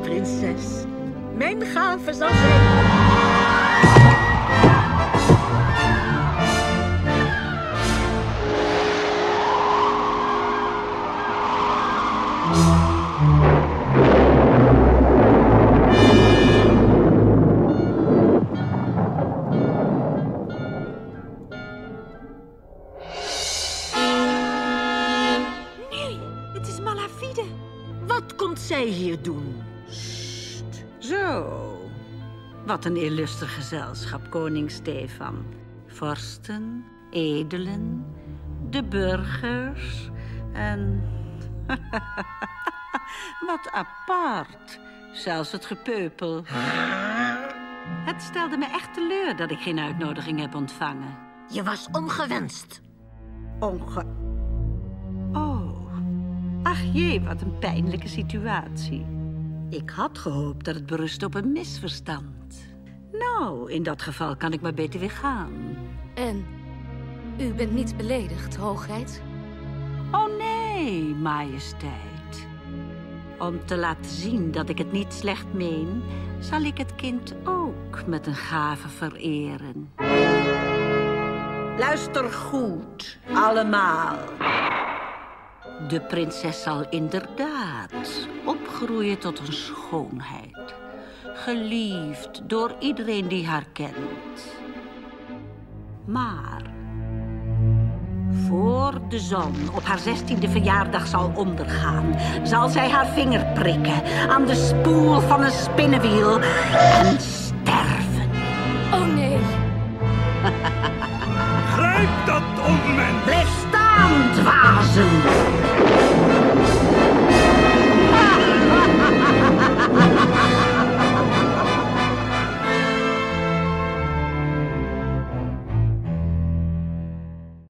prinses. Mijn gave zal zijn... Wat komt zij hier doen? Sst. Zo. Wat een illuster gezelschap, koning Stefan. Vorsten, edelen, de burgers en... Wat apart. Zelfs het gepeupel. Het stelde me echt teleur dat ik geen uitnodiging heb ontvangen. Je was ongewenst. Oh. Ach jee, wat een pijnlijke situatie. Ik had gehoopt dat het berust op een misverstand. Nou, in dat geval kan ik maar beter weer gaan. En u bent niet beledigd, hoogheid? Oh nee, majesteit. Om te laten zien dat ik het niet slecht meen, zal ik het kind ook met een gave vereren. Luister goed, allemaal. De prinses zal inderdaad opgroeien tot een schoonheid. Geliefd door iedereen die haar kent. Maar voor de zon op haar 16e verjaardag zal ondergaan, zal zij haar vinger prikken aan de spoel van een spinnenwiel en sterven. Oh nee. Grijp dat onmens! Blijf staan, dwazen!